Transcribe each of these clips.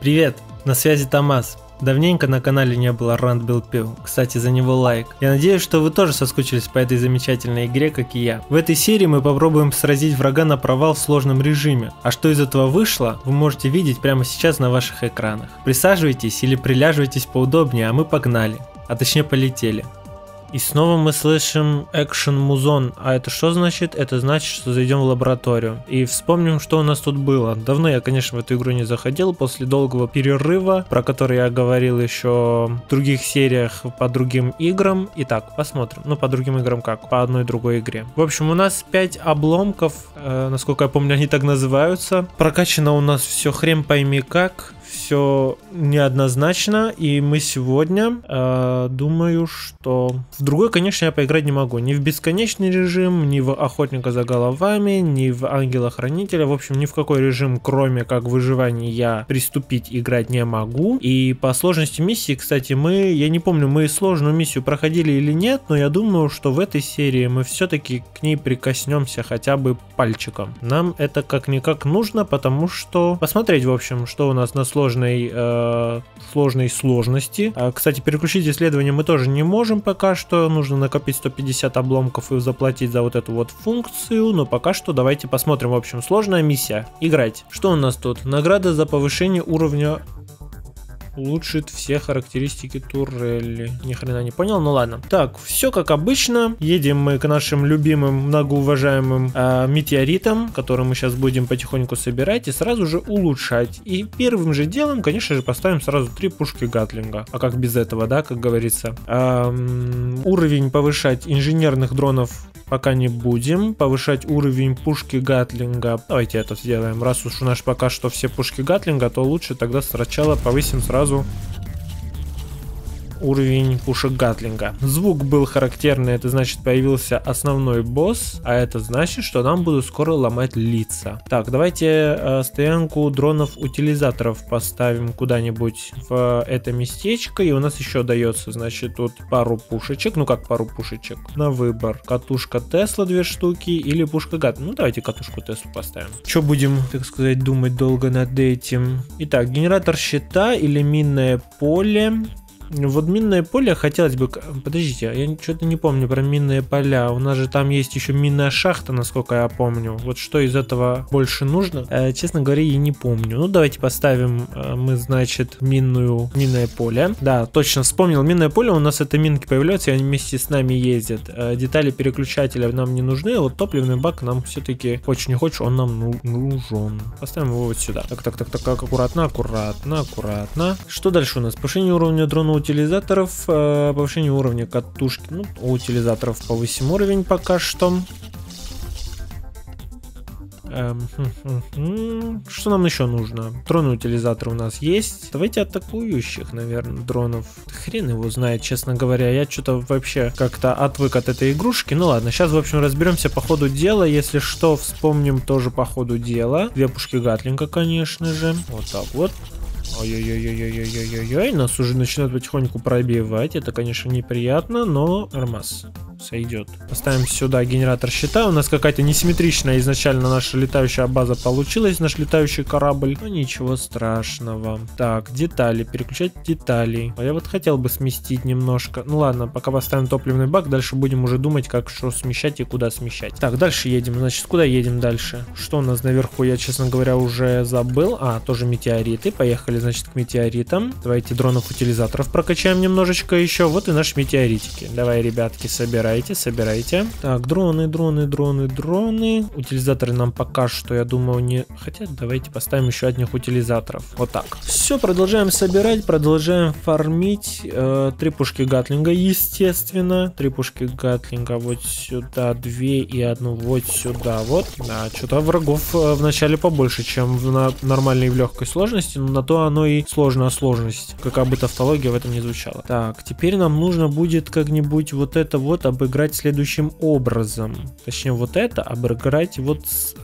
Привет, на связи Томас. Давненько на канале не было Rand Build Peel, кстати, за него лайк. Я надеюсь, что вы тоже соскучились по этой замечательной игре, как и я. В этой серии мы попробуем сразить врага на провал в сложном режиме. А что из этого вышло, вы можете видеть прямо сейчас на ваших экранах. Присаживайтесь или приляживайтесь поудобнее, а мы погнали. А точнее полетели. И снова мы слышим Action Muzon. А это что значит? Это значит, что зайдем в лабораторию. И вспомним, что у нас тут было. Давно я, конечно, в эту игру не заходил, после долгого перерыва, про который я говорил еще в других сериях по другим играм. Итак, посмотрим. Ну, по другим играм как? По одной другой игре. В общем, у нас 5 обломков. Насколько я помню, они так называются. Прокачано у нас все хрен пойми как. Все неоднозначно, и мы сегодня думаю, что в другой, конечно, я поиграть не могу. Ни в бесконечный режим, ни в охотника за головами, ни в ангела-хранителя. В общем, ни в какой режим, кроме как выживания, я приступить играть не могу. И по сложности миссии, кстати, я не помню, мы сложную миссию проходили или нет, но я думаю, что в этой серии мы все-таки к ней прикоснемся хотя бы пальчиком. Нам это как-никак нужно, потому что посмотреть, в общем, что у нас на сложной сложности. Кстати, переключить исследование мы тоже не можем пока что. Нужно накопить 150 обломков и заплатить за вот эту вот функцию. Но пока что давайте посмотрим. В общем, сложная миссия. Играть. Что у нас тут? Награда за повышение уровня. Улучшит все характеристики турели. Ни хрена не понял, ну ладно. Так, все как обычно. Едем мы к нашим любимым, многоуважаемым метеоритам, которые мы сейчас будем потихоньку собирать и сразу же улучшать. И первым же делом, конечно же, поставим сразу 3 пушки Гатлинга. А как без этого, да, как говорится. Уровень повышать инженерных дронов пока не будем. Повышать уровень пушки Гатлинга. Давайте это сделаем. Раз уж у нас пока что все пушки Гатлинга, то лучше тогда сначала повысим сразу уровень пушек Гатлинга. Звук был характерный, это значит появился основной босс, а это значит, что нам будут скоро ломать лица. Так, давайте стоянку дронов-утилизаторов поставим куда-нибудь в это местечко, и у нас еще дается, значит, тут пару пушечек, ну как пару пушечек, на выбор. Катушка Тесла 2 штуки или пушка Гатлинга. Ну давайте катушку Теслу поставим. Что будем, так сказать, думать долго над этим? Итак, генератор щита или минное поле. Вот минное поле хотелось бы... Подождите, я что-то не помню про минные поля. У нас же там есть еще минная шахта, насколько я помню. Вот что из этого больше нужно? Честно говоря, я не помню. Ну, давайте поставим мы, значит, минное поле. Да, точно вспомнил. Минное поле, у нас это минки появляются, и они вместе с нами ездят. Детали переключателя нам не нужны, а вот топливный бак нам все-таки, хочешь не хочешь, он нам нужен. Поставим его вот сюда. Так, аккуратно. Что дальше у нас? Повышение уровня дрона утилизаторов, повышение уровня катушки. Ну, у утилизаторов повысим уровень пока что. Что нам еще нужно? Дроны-утилизаторы у нас есть. Давайте атакующих, наверное, дронов. Хрен его знает, честно говоря. Я что-то вообще как-то отвык от этой игрушки. Ну ладно, сейчас, в общем, разберемся по ходу дела. Если что, вспомним тоже по ходу дела. 2 пушки Гатлинга, конечно же. Вот так вот. Ой-ой-ой-ой-ой-ой-ой-ой, нас уже начинают потихоньку пробивать. Это, конечно, неприятно, но нормас. Сойдет. Поставим сюда генератор щита. У нас какая-то несимметричная изначально наша летающая база получилась, наш летающий корабль. Но ничего страшного. Так, детали. Переключать детали. А я вот хотел бы сместить немножко. Ну ладно, пока поставим топливный бак, дальше будем уже думать, как что смещать и куда смещать. Так, дальше едем. Значит, куда едем дальше? Что у нас наверху, я, честно говоря, уже забыл. тоже метеориты. Поехали, значит, к метеоритам. Давайте дронов-утилизаторов прокачаем немножечко еще. Вот и наши метеоритики. Давай, ребятки, собирайте. Так, дроны. Утилизаторы нам пока что, я думаю, не... Хотя, давайте поставим еще одних утилизаторов. Вот так. Все, продолжаем собирать, продолжаем фармить. 3 пушки Гатлинга, естественно. 3 пушки Гатлинга вот сюда, 2 и 1 вот сюда. Вот. Да, что-то врагов вначале побольше, чем на нормальной и в легкой сложности. Но на то оно и сложная сложность. Какая бы тавтология в этом не звучала. Так, теперь нам нужно будет как-нибудь вот это вот обыграть следующим образом. Точнее, вот это обыграть вот с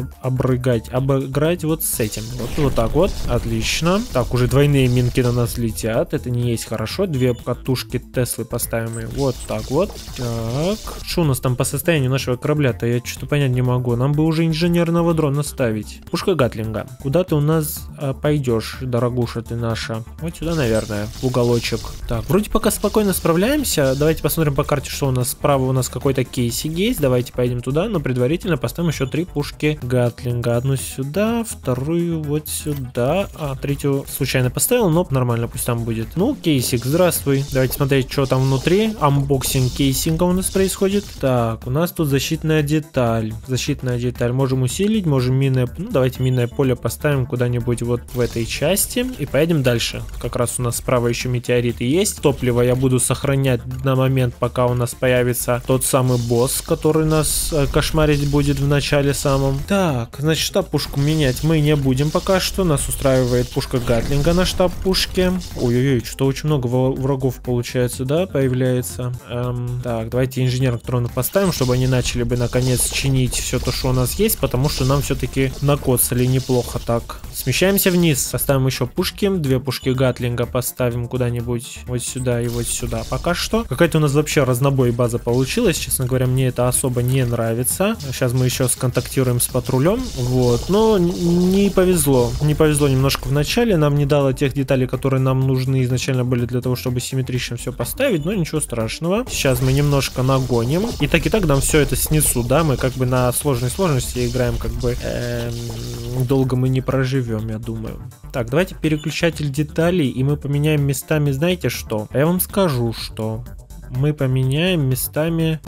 этим. Вот так вот. Отлично. Так, уже двойные минки на нас летят. Это не есть хорошо. 2 катушки Теслы поставим. Вот так вот. Так. Что у нас там по состоянию нашего корабля-то? Я что-то понять не могу. Нам бы уже инженерного дрона ставить. Пушка Гатлинга. Куда ты у нас пойдешь? дорогуша ты наша. Вот сюда, наверное, в уголочек. Так, вроде пока спокойно справляемся. Давайте посмотрим по карте, что у нас. Справа у нас какой-то кейсик есть. Давайте поедем туда, но предварительно поставим еще 3 пушки Гатлинга. Одну сюда, вторую вот сюда. А третью случайно поставил, но нормально, пусть там будет. Ну, кейсик, здравствуй. Давайте смотреть, что там внутри. Анбоксинг кейсинга у нас происходит. Так, у нас тут защитная деталь. Защитная деталь. Можем усилить, можем минное... Ну, давайте минное поле поставим куда-нибудь вот в этой части. И поедем дальше. Как раз у нас справа еще метеориты есть. Топливо я буду сохранять на момент, пока у нас появится тот самый босс, который нас кошмарить будет в начале самом. Так, значит, штаб пушку менять мы не будем пока что. Нас устраивает пушка Гатлинга на штаб пушке. Ой-ой-ой, что очень много врагов получается, да, появляется. Так, давайте инженерных дронов поставим, чтобы они начали бы наконец чинить все то, что у нас есть, потому что нам все-таки накоцали неплохо так. Смещаемся вниз, поставим еще пушки, 2 пушки Гатлинга поставим куда-нибудь вот сюда и вот сюда. Пока что какая-то у нас вообще разнобой база получилась, честно говоря, мне это особо не нравится. Сейчас мы еще сконтактируем с патрулем, вот, но не повезло немножко в начале, нам не дало тех деталей, которые нам нужны изначально были для того, чтобы симметрично все поставить, но ничего страшного. Сейчас мы немножко нагоним, и так нам все это снесу, да, мы как бы на сложности играем, как бы долго мы не проживем, я думаю. Так, давайте переключатель деталей, и мы поменяем местами, знаете что? А я вам скажу, что мы поменяем местами.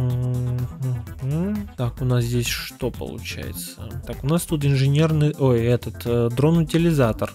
Так, у нас здесь что получается? Так, у нас тут инженерный... Ой, этот дрон-утилизатор.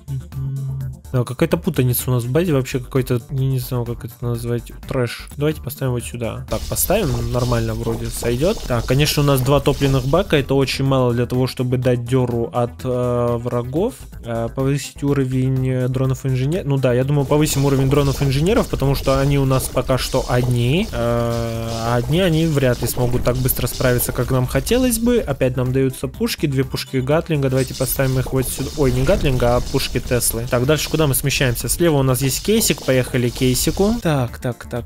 Какая-то путаница у нас в базе, вообще какой-то, не знаю, как это назвать, трэш. Давайте поставим вот сюда. Так, поставим, нормально вроде сойдет. Так, конечно, у нас 2 топливных бака, это очень мало для того, чтобы дать дёру от врагов. Повысить уровень дронов инженеров. Ну да, я думаю, повысим уровень дронов инженеров, потому что они у нас пока что одни. А одни они вряд ли смогут так быстро справиться, как нам хотелось бы. Опять нам даются пушки, 2 пушки Гатлинга. Давайте поставим их вот сюда. Ой, не Гатлинга, а пушки Теслы. Так, дальше куда мы смещаемся? Слева у нас есть кейсик, поехали к кейсику. Так.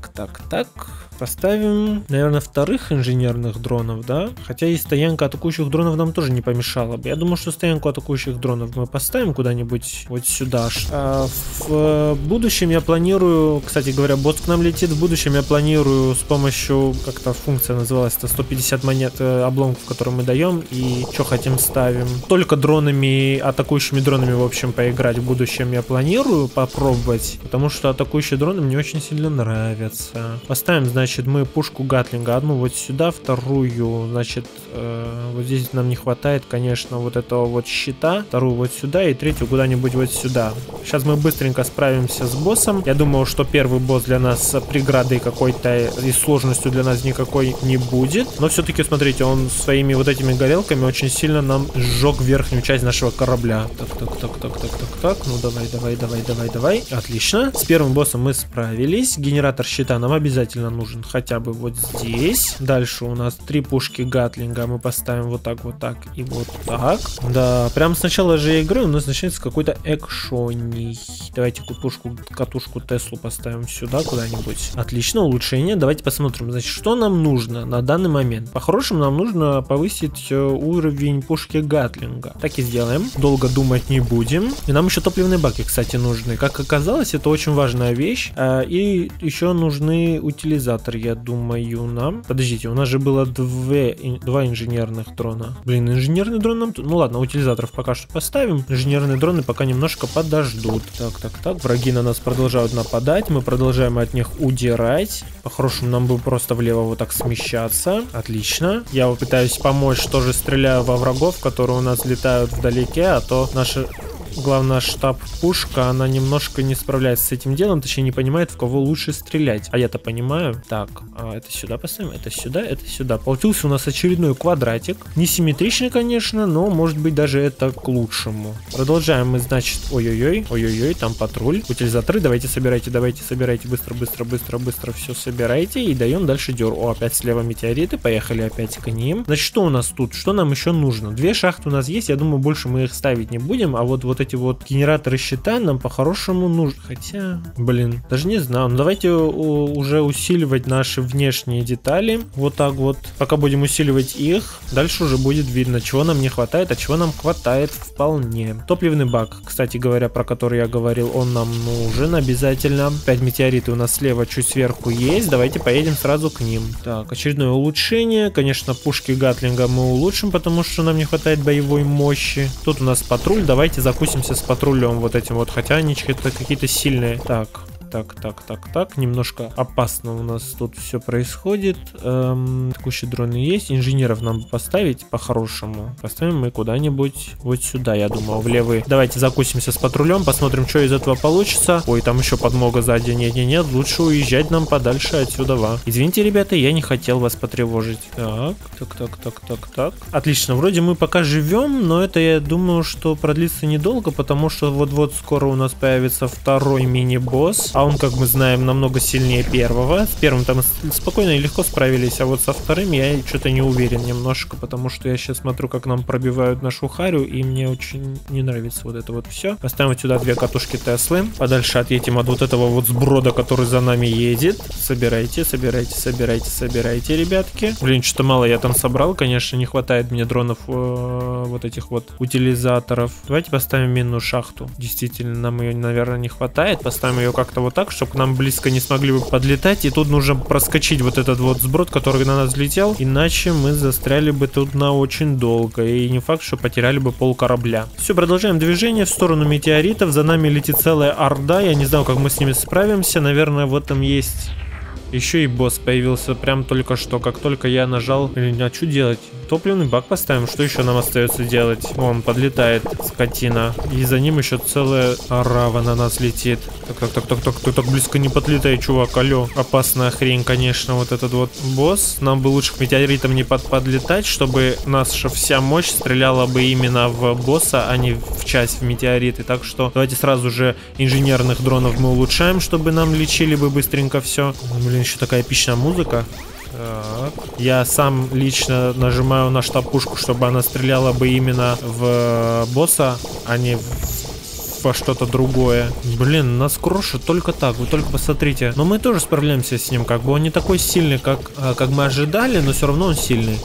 Поставим, наверное, 2-х инженерных дронов, да? Хотя и стоянка атакующих дронов нам тоже не помешала бы. Я думаю, что стоянку атакующих дронов мы поставим куда-нибудь вот сюда. В будущем я планирую, кстати говоря, босс к нам летит. В будущем я планирую с помощью, как-то функция называлась, это 150 монет обломков, которые мы даем. И что хотим ставим. Только дронами, атакующими дронами, в общем, поиграть в будущем я планирую попробовать. Потому что атакующие дроны мне очень сильно нравятся. Поставим, значит, мы пушку Гатлинга, одну вот сюда, вторую, значит, вот здесь нам не хватает, конечно, вот этого вот щита, вторую вот сюда и третью куда-нибудь вот сюда. Сейчас мы быстренько справимся с боссом. Я думаю, что первый босс для нас преградой какой-то и сложностью для нас никакой не будет, но все-таки, смотрите, он своими вот этими горелками очень сильно нам сжег верхнюю часть нашего корабля. Так, ну давай. Отлично. С первым боссом мы справились. Генератор щита нам обязательно нужен хотя бы вот здесь. Дальше у нас 3 пушки Гатлинга. Мы поставим вот так и вот так. Да, прям с начала же игры у нас начинается какой-то экшоний. Давайте катушку Теслу поставим сюда куда-нибудь. Отлично, улучшение. Давайте посмотрим, значит, что нам нужно на данный момент. По-хорошему нам нужно повысить уровень пушки Гатлинга. Так и сделаем. Долго думать не будем. И нам еще топливные баки, кстати, нужны. Как оказалось, это очень важная вещь. И еще нужны утилизаторы, я думаю, нам. Подождите, у нас же было 2 инженерных дрона. Блин, инженерный дрон нам... Ну ладно, утилизаторов пока что поставим. Инженерные дроны пока немножко подождут. Так. Враги на нас продолжают нападать. Мы продолжаем от них удирать. По-хорошему нам бы просто влево вот так смещаться. Отлично. Я пытаюсь помочь, тоже стреляю во врагов, которые у нас летают вдалеке, а то наши... Главное, штаб-пушка, она немножко не справляется с этим делом, точнее не понимает, в кого лучше стрелять. А я-то понимаю. Так, это сюда поставим, это сюда. Получился у нас очередной квадратик. Несимметричный, конечно, но может быть даже это к лучшему. Продолжаем мы, значит, ой-ой-ой, там патруль. Утилизаторы, давайте собирайте, быстро все собирайте и даем дальше дёр. О, опять слева метеориты, поехали опять к ним. Значит, что у нас тут? Что нам еще нужно? 2 шахты у нас есть, я думаю, больше мы их ставить не будем, а вот эти эти вот генераторы щита нам по-хорошему нужны. Хотя, блин, даже не знаю. Ну, давайте уже усиливать наши внешние детали. Вот так вот. Пока будем усиливать их, дальше уже будет видно, чего нам не хватает, а чего нам хватает вполне. Топливный бак, кстати говоря, про который я говорил, он нам нужен обязательно. 5 метеориты у нас слева чуть сверху есть. Давайте поедем сразу к ним. Так, очередное улучшение. Конечно, пушки Гатлинга мы улучшим, потому что нам не хватает боевой мощи. Тут у нас патруль. Давайте закусимся с патрулем вот этим вот. Хотя они какие-то сильные. Так, немножко опасно у нас тут все происходит. Текущие дроны есть. Инженеров нам поставить по-хорошему. Поставим мы куда-нибудь вот сюда, я думаю, в левый. Давайте закусимся с патрулем, посмотрим, что из этого получится. Ой, там еще подмога сзади. Нет, лучше уезжать нам подальше отсюда. Извините, ребята, я не хотел вас потревожить. Так. Отлично, вроде мы пока живем, но это, я думаю, что продлится недолго, потому что вот-вот скоро у нас появится второй мини-босс. А он, как мы знаем, намного сильнее первого. С первым там спокойно и легко справились, а вот со вторым я что-то не уверен немножко, потому что я сейчас смотрю, как нам пробивают нашу харю, и мне очень не нравится вот это вот все. Поставим вот сюда 2 катушки Теслы. Подальше отъедем от вот этого вот сброда, который за нами едет. Собирайте, ребятки. Блин, что-то мало я там собрал, конечно, не хватает мне дронов вот этих вот утилизаторов. Давайте поставим минную шахту. Действительно, нам ее, наверное, не хватает. Поставим ее как-то вот так, чтобы к нам близко не смогли бы подлетать. И тут нужно проскочить вот этот вот сброд, который на нас летел. Иначе мы застряли бы тут на очень долго. И не факт, что потеряли бы пол корабля. Все, продолжаем движение в сторону метеоритов. За нами летит целая орда. Я не знаю, как мы с ними справимся. Наверное, в этом есть... Еще и босс появился прям только что, как только я нажал. Блин, а что делать? Топливный бак поставим, что еще нам остается делать? Он подлетает, скотина. И за ним еще целая орава на нас летит. Так, так близко не подлетай, чувак, алло. Опасная хрень, конечно, вот этот вот босс. Нам бы лучше к метеоритам не подлетать, чтобы наша вся мощь стреляла бы именно в босса, а не в часть в метеориты. Так что давайте сразу же инженерных дронов мы улучшаем, чтобы нам лечили бы быстренько все. Блин, еще такая эпичная музыка. Так. Я сам лично нажимаю на штаб-пушку, чтобы она стреляла бы именно в босса, а не во что-то другое. Блин, нас крошит только так, вы только посмотрите. Но мы тоже справляемся с ним, как бы он не такой сильный, как мы ожидали, но все равно он сильный.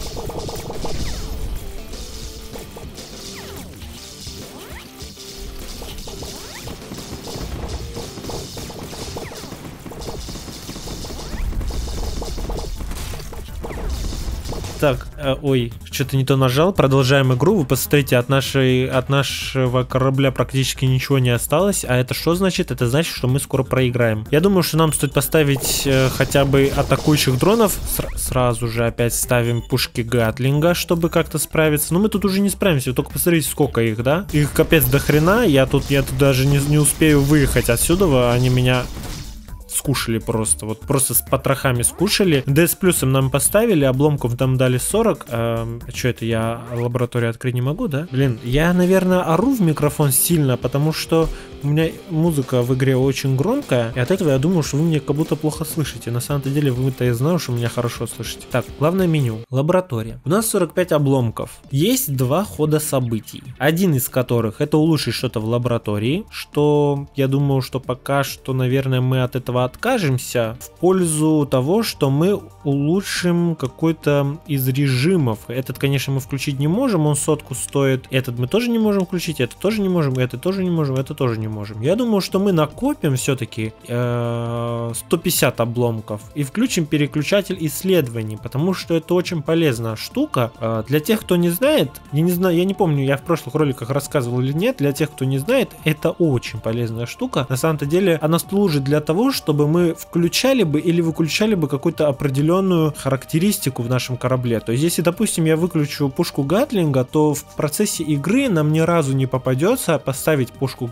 Так, ой, что-то не то нажал. Продолжаем игру. Вы посмотрите, от нашего корабля практически ничего не осталось. А это что значит? Это значит, что мы скоро проиграем. Я думаю, что нам стоит поставить хотя бы атакующих дронов. Сразу же опять ставим пушки Гатлинга, чтобы как-то справиться. Но мы тут уже не справимся. Вы только посмотрите, сколько их, да? Их капец до хрена. Я тут даже не успею выехать отсюда. Они меня... скушали просто, вот просто с потрохами скушали. D с плюсом нам поставили, обломков там дали 40. Что это, я лабораторию открыть не могу, да? Блин, я, наверное, ору в микрофон сильно, потому что у меня музыка в игре очень громкая, и от этого я думаю, что вы меня как будто плохо слышите. На самом деле вы-то и знаю, что меня хорошо слышите. Так, главное меню. Лаборатория. У нас 45 обломков. Есть 2 хода событий. Один из которых это улучшить что-то в лаборатории, что я думаю, что пока что, наверное, мы от этого откажемся в пользу того, что мы улучшим какой-то из режимов. Этот, конечно, мы включить не можем, он 100 стоит. Этот мы тоже не можем включить, это тоже не можем, это тоже не можем, это тоже не можем. Я думаю, что мы накопим все-таки 150 обломков и включим переключатель исследований, потому что это очень полезная штука. Для тех, кто не знает, я не помню, я в прошлых роликах рассказывал или нет, для тех, кто не знает, это очень полезная штука. На самом-то деле она служит для того, чтобы мы включали бы или выключали бы какую-то определенную характеристику в нашем корабле. То есть, если, допустим, я выключу пушку Гатлинга, то в процессе игры нам ни разу не попадется поставить пушку Гатлинга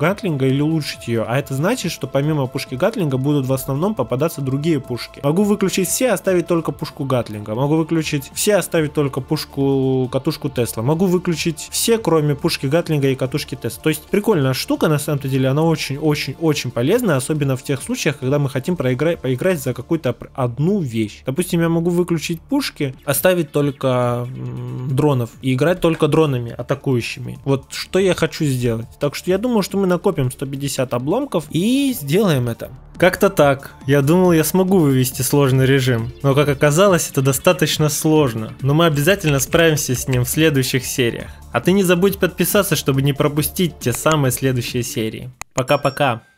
или улучшить ее, а это значит, что помимо пушки Гатлинга будут в основном попадаться другие пушки. Могу выключить все, оставить только пушку Гатлинга. Могу выключить все, оставить только катушку Тесла. Могу выключить все, кроме пушки Гатлинга и катушки Тесла. То есть прикольная штука, на самом деле, она очень-очень-очень полезная, особенно в тех случаях, когда мы хотим поиграть за какую-то одну вещь. Допустим, я могу выключить пушки, оставить только дронов и играть только дронами атакующими. Вот что я хочу сделать. Так что я думаю, что мы накопим 150 обломков и сделаем это. Как-то так. Я думал, я смогу вывести сложный режим, но как оказалось, это достаточно сложно. Но мы обязательно справимся с ним в следующих сериях. А ты не забудь подписаться, чтобы не пропустить те самые следующие серии. Пока-пока.